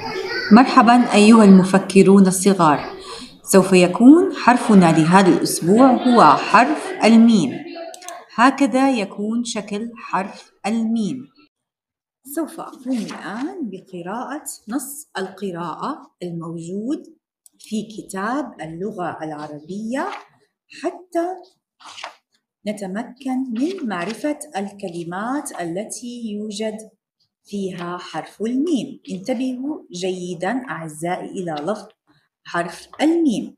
مرحبا أيها المفكرون الصغار. سوف يكون حرفنا لهذا الأسبوع هو حرف الميم. هكذا يكون شكل حرف الميم. سوف أقوم الآن بقراءة نص القراءة الموجود في كتاب اللغة العربية حتى نتمكن من معرفة الكلمات التي يوجد فيها حرف الميم. انتبهوا جيداً أعزائي إلى لفظ حرف الميم.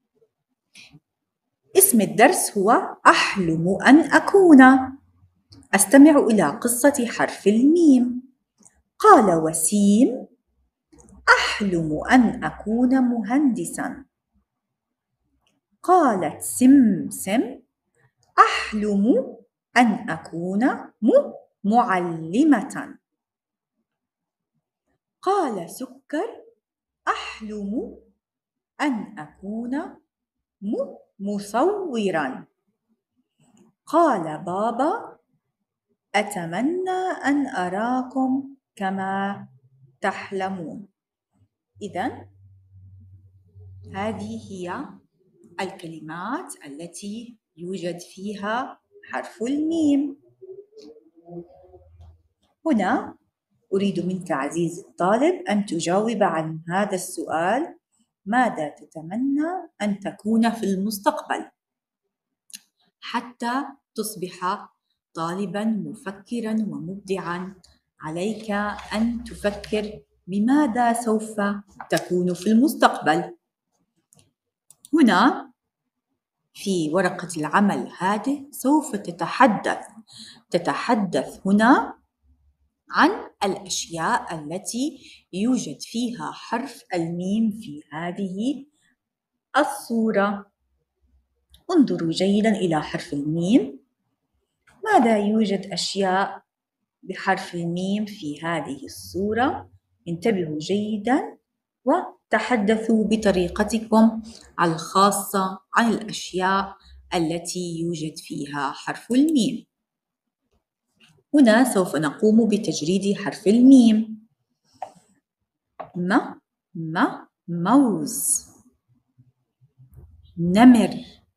اسم الدرس هو أحلم أن أكون. أستمع إلى قصة حرف الميم. قال وسيم: أحلم أن أكون مهندساً. قالت سمسم: أحلم أن أكون معلمة. قال سكر: أحلم أن أكون مصوراً. قال بابا: أتمنى أن أراكم كما تحلمون. إذن هذه هي الكلمات التي يوجد فيها حرف الميم. هنا أريد منك عزيزي الطالب أن تجاوب عن هذا السؤال: ماذا تتمنى أن تكون في المستقبل حتى تصبح طالباً مفكراً ومبدعاً؟ عليك أن تفكر بماذا سوف تكون في المستقبل. هنا في ورقة العمل هذه سوف تتحدث هنا عن الأشياء التي يوجد فيها حرف الميم في هذه الصورة. انظروا جيداً إلى حرف الميم. ماذا يوجد أشياء بحرف الميم في هذه الصورة؟ انتبهوا جيداً وتحدثوا بطريقتكم الخاصة عن الأشياء التي يوجد فيها حرف الميم. هنا سوف نقوم بتجريد حرف الميم. موز. نمر.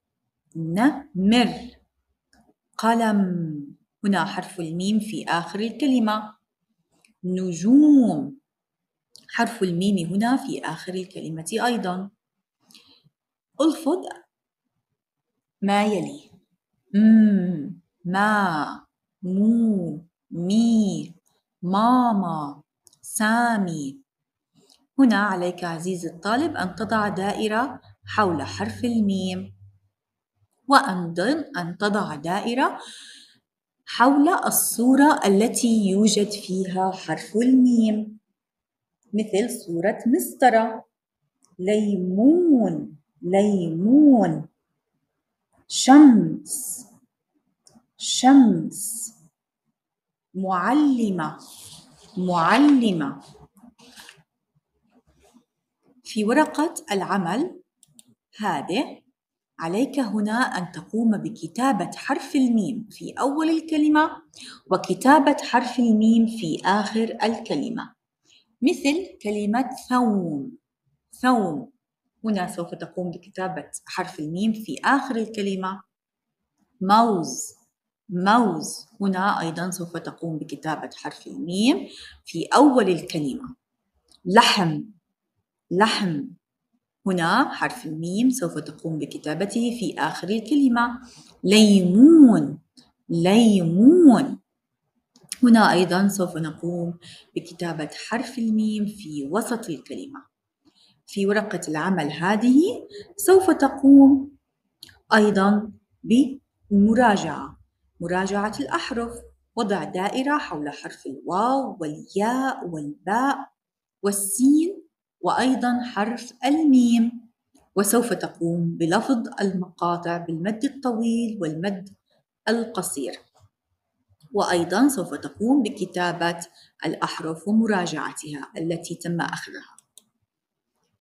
قلم. هنا حرف الميم في آخر الكلمة. نجوم. حرف الميم هنا في آخر الكلمة أيضاً. ألفظ ما يلي: ما، مو، مي، ماما، سامي. هنا عليك عزيزي الطالب أن تضع دائرة حول حرف الميم، وأيضاً أن تضع دائرة حول الصورة التي يوجد فيها حرف الميم، مثل صورة مسطرة. ليمون. شمس. معلمة. في ورقة العمل هذه عليك هنا أن تقوم بكتابة حرف الميم في أول الكلمة وكتابة حرف الميم في آخر الكلمة، مثل كلمة ثوم. هنا سوف تقوم بكتابة حرف الميم في آخر الكلمة. موز. هنا أيضاً سوف تقوم بكتابة حرف الميم في أول الكلمة. لحم. هنا حرف الميم سوف تقوم بكتابته في آخر الكلمة. ليمون. هنا أيضاً سوف نقوم بكتابة حرف الميم في وسط الكلمة. في ورقة العمل هذه سوف تقوم أيضاً بمراجعة الأحرف. وضع دائرة حول حرف الواو والياء والباء والسين وأيضاً حرف الميم. وسوف تقوم بلفظ المقاطع بالمد الطويل والمد القصير. وأيضاً سوف تقوم بكتابة الأحرف ومراجعتها التي تم أخذها.